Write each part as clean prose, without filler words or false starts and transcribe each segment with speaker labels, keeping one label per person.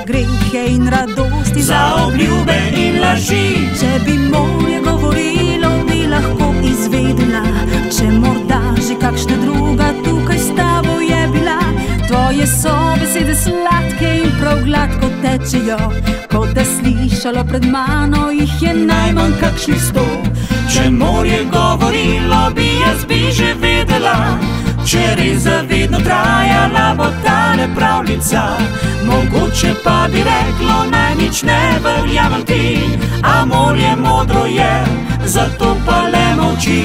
Speaker 1: grehe in radosti,
Speaker 2: za obljube in laži.
Speaker 1: Če bi morje govorilo, bi lahko izvedela, če morda že kakšna druga tukaj s tabo je bila. Tvoje so besede sladke in prav gladko tečejo, ko te slišalo pred mano, jih je najmanj kakšnih 100.
Speaker 2: Če morje govorilo, bi jaz bi že vedela, če res zavedno trajala bo tale pravljica. Mogoče pa bi reklo, naj nič ne verjamem ti, a morje modro je, zato pa le molči.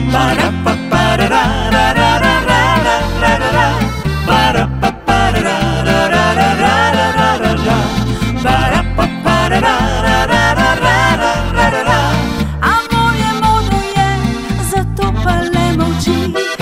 Speaker 1: A morje modro je, zato pa le molči.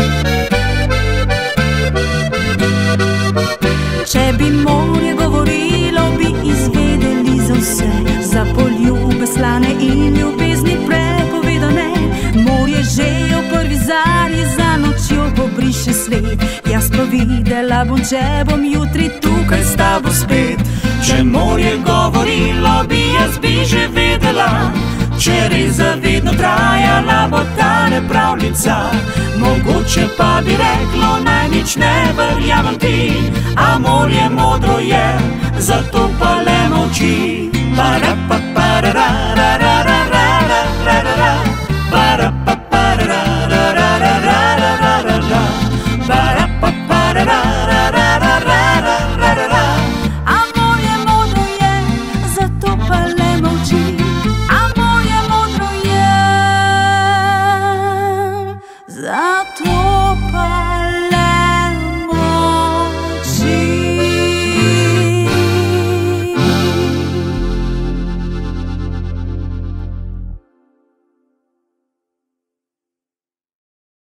Speaker 1: Če bi morje govorilo, bi izvedeli za vse, za poljube slane in ljubezni prepovedane. Morje že v prvi zarji za nočjo pobriše sled, jaz pa videla bom, če bom jutri tukaj s tabo spet.
Speaker 2: Če morje govorilo, bi jaz bi že vedela, če res zavedno trajala bo tale pravljica. Mogoče pa bi reklo, naj nič ne verjamem ti, a morje modro je, zato